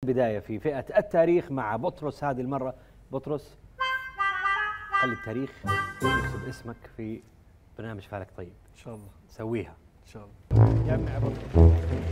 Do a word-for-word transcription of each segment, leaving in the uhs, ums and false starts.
بداية في فئة التاريخ مع بطرس هذه المرة. بطرس، خلي التاريخ يكتب اسمك في برنامج فالك طيب. ان شاء الله. سويها ان شاء الله. جمع بطرس.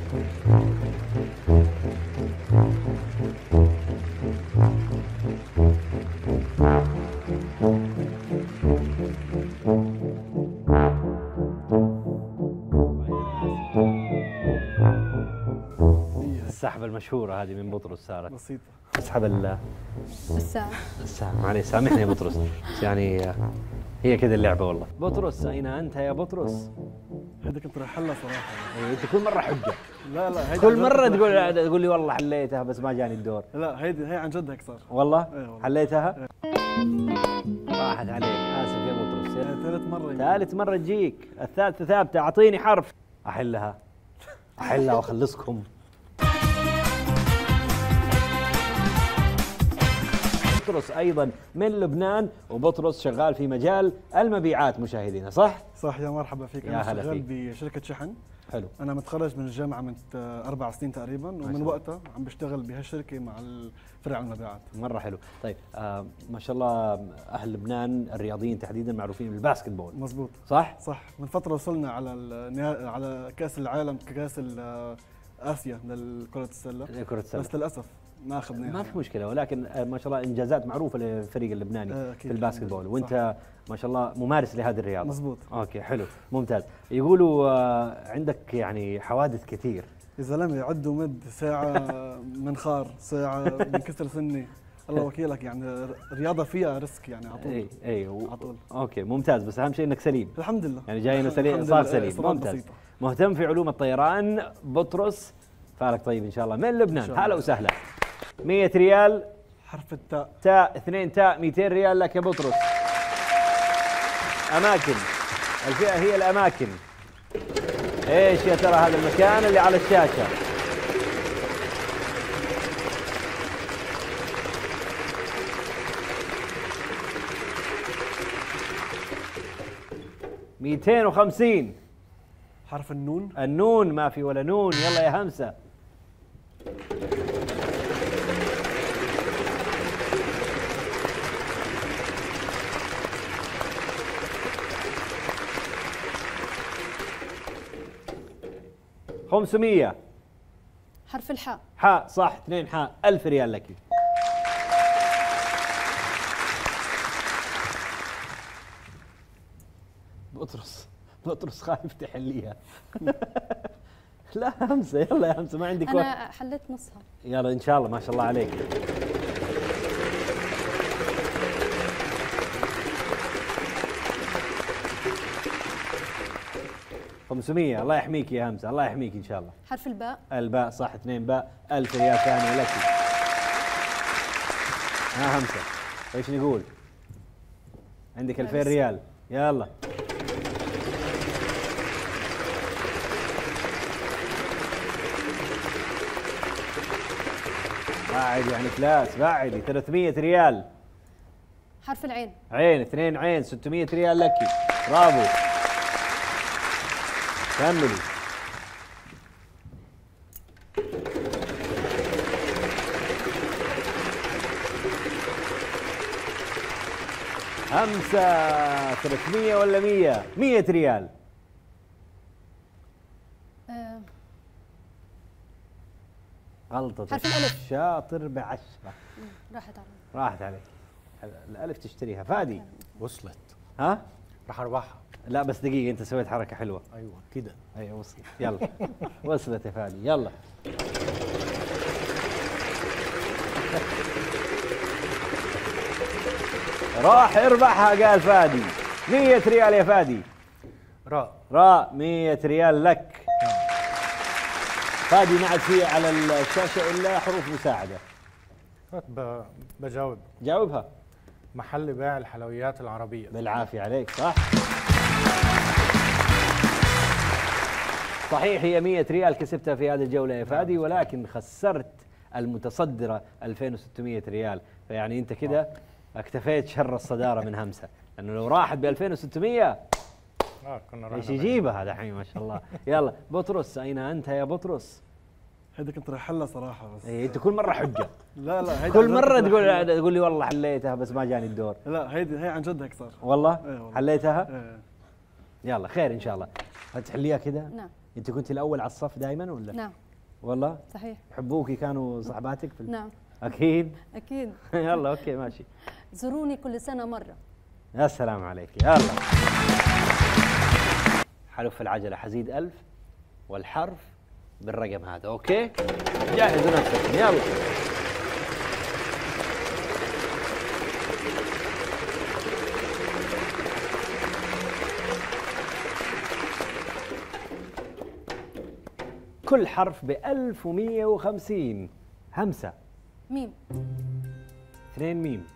السحبة المشهورة هذه من بطرس صارت بسيطة. اسحب ال الساعة الساعة. معليش سامحني يا بطرس، يعني هي كذا اللعبة والله. بطرس أين أنت يا بطرس؟ هيدا كنت راح احلها صراحة. إيه أنت كل مرة حجة. لا لا هيدا كل مرة تقول تقول لي والله حليتها بس ما جاني الدور. لا هيدي هي عن جد هيك صار. والله؟ ايه والله. حليتها؟ ايه. راحت عليك، آسف يا بطرس. ايه ثالث مرة. ثالث مرة تجيك، الثالثة ثابتة. أعطيني حرف أحلها أحلها وأخلصكم. بطرس أيضا من لبنان، وبطرس شغال في مجال المبيعات مشاهدينا، صح؟ صح يا مرحبا فيك. يا أنا هلا شغال فيك. بشركة شحن. حلو. أنا متخرج من الجامعة من أربع سنين تقريبا، ومن وقتها عم بشتغل بهالشركة مع فرع المبيعات. مرة حلو. طيب آه ما شاء الله أهل لبنان الرياضيين تحديدا معروفين بالباسكت بول. مزبوط. صح؟ صح. من فترة وصلنا على النها... على كأس العالم، كأس آسيا لكرة السلة. كرة السلة. بس للأسف ما أخذناها. ما في مشكلة، ولكن آه ما شاء الله إنجازات معروفة للفريق اللبناني آه في الباسكت بول، وأنت صح. ما شاء الله ممارس لهذه الرياضة. مزبوط. أوكي حلو ممتاز. يقولوا آه عندك يعني حوادث كثير. يا زلمه عد ومد، ساعة منخار، ساعة بنكسر سني، الله وكيلك. يعني رياضة فيها ريسك يعني على طول. اي اي و... على طول. اوكي ممتاز، بس اهم شيء انك سليم. الحمد لله. يعني جاينا سليم، الحمد صار لله. سليم. إصابات ممتاز. بسيطة. مهتم في علوم الطيران بطرس فالك طيب ان شاء الله من لبنان. هلا وسهلا. مية ريال. حرف التاء. تاء اثنين تاء مئتين ريال لك يا بطرس. اماكن الفئة هي الاماكن. ايش يا ترى هذا المكان اللي على الشاشة؟ مئتين وخمسين. حرف النون. النون. ما في ولا نون. يلا يا همسة. خمسمية. حرف الحاء. حاء صح. اثنين حاء. ألف ريال لك. بطرس بطرس خايف تحليها. لا همسة. يلا يا همسة ما عندك وقت. أنا حليت نصها. يلا إن شاء الله ما شاء الله عليك. خمسمية. الله يحميك يا همسة، الله يحميك إن شاء الله. حرف الباء. الباء صح. اثنين باء. ألف ريال ثاني لك. ها همسة ايش نقول؟ عندك ألفين ريال. يلا. بعد يعني فلاس. بعدي ثلاثمية ريال. حرف العين. عين. اثنين عين. ستمية ريال لك. برافو. كملي. خمسة. ثلاثمية ولا مية؟ مية ريال. آه. غلطة. حرف الألف. شاطر بعشرة. راحت علي. راحت عليك. الألف تشتريها. فادي وصلت. ها؟ راح اربحها. لا بس دقيقة، أنت سويت حركة حلوة. ايوه كده. أيوة وصلت. يلا. وصلت يا فادي. يلا. راح اربحها قال فادي. مية ريال يا فادي. راء. راء. مية ريال لك. فادي ما عاد في على الشاشة إلا حروف مساعدة. ب- بجاوب. جاوبها. محل بيع الحلويات العربية. بالعافية عليك. صح. صحيح هي مية ريال كسبتها في هذه الجولة يا فادي، ولكن خسرت المتصدرة ألفين وستمية ريال، فيعني أنت كده اكتفيت شر الصدارة من همسة، لأنه لو راحت ب ألفين وستمية اه كنا ايش رحنا يجيبها دحين ما شاء الله. يلا بطرس، أين أنت يا بطرس؟ هيدي كنت رايح لها صراحه بس إيه، انت كل مره حجه. لا لا هيدي كل عن جد مره كنت تقول رايح لها. تقول لي والله حليتها بس ما جاني الدور. لا هيدي هي عن جد هيك صار. والله إيه والله. حليتها. إيه. يلا خير ان شاء الله. هتحليها كده؟ نعم انت كنت الاول على الصف دائما ولا؟ نعم والله صحيح. يحبوكي كانوا صحباتك في ال- نعم اكيد. أكيد. يلا اوكي ماشي. زوروني كل سنة مرة. يا سلام عليك. يلا حلف العجله حزيد ألف والحرف بالرقم هذا. اوكي جهزوا نفسكم يلا. كل حرف ب ألف ومئة وخمسين. همسة. ميم. اثنين ميم.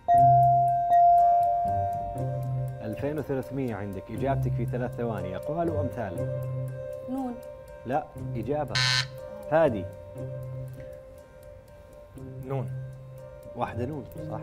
ألفين وثلاثمئة عندك. إجابتك في ثلاث ثواني. أقوال وأمثال. نون. لا إجابة. فادي. نون. واحدة نون صح.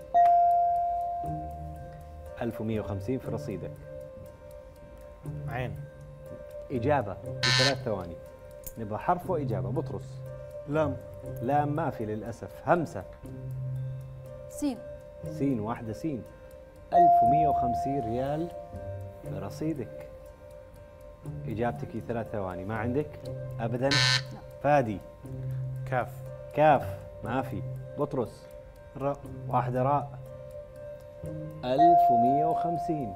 ألف ومئة وخمسين في رصيدك. عين. إجابة في ثلاث ثواني. نبغى حرف وإجابة. بطرس. لام. لام ما في للأسف. همسة. سين. سين. واحدة سين. ألف ومئة وخمسين ريال في رصيدك. إجابتك في ثلاث ثواني. ما عندك أبدا. فادي. كاف. كاف ما في. بطرس. راء. واحدة راء. ألف ومئة وخمسين.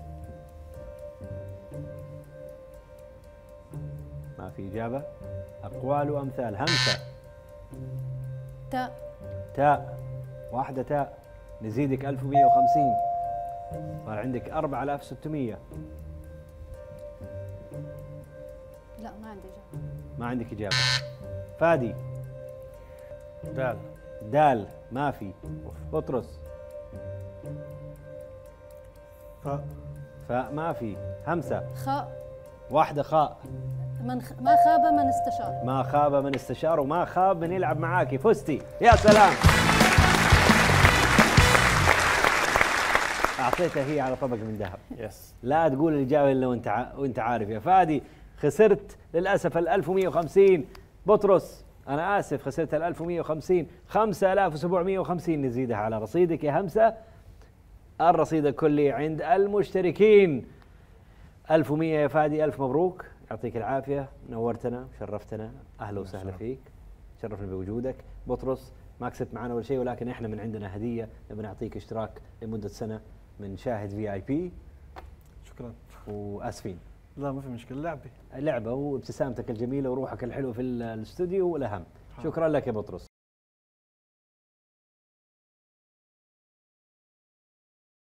ما في إجابة. أقوال وأمثال. همسة. تاء. تاء. واحدة تاء. نزيدك ألف ومئة وخمسين. صار عندك أربعة آلاف وستمئة. لا ما عندي إجابة. ما عندك إجابة. فادي. دال. دال ما في. بطرس. فاء. فاء ما في. همسة. خاء. واحدة خاء. من خ... ما خاب من استشار. ما خاب من استشار وما خاب من يلعب معاكي. فزتي. يا سلام. أعطيتها هي على طبق من ذهب. يس. لا تقول الإجابة إلا وأنت ع... وأنت عارف يا فادي. خسرت للأسف ال ألف ومئة وخمسين. بطرس أنا آسف خسرت ال ألف ومئة وخمسين. خمسة آلاف وسبعمئة وخمسين نزيدها على رصيدك يا همسة. الرصيد الكلي عند المشتركين ألف ومئة يا فادي. ألف مبروك يعطيك العافية. نورتنا وشرفتنا. أهلا وسهلا فيك. شرفنا بوجودك. بطرس ما كسبت معنا ولا شيء ولكن احنا من عندنا هدية نبي نعطيك اشتراك لمدة سنة من شاهد في اي بي. شكرا. واسفين. لا ما في مشكله لعبه. لعبة وابتسامتك الجميلة وروحك الحلوة في الاستوديو والأهم. شكرا لك يا بطرس.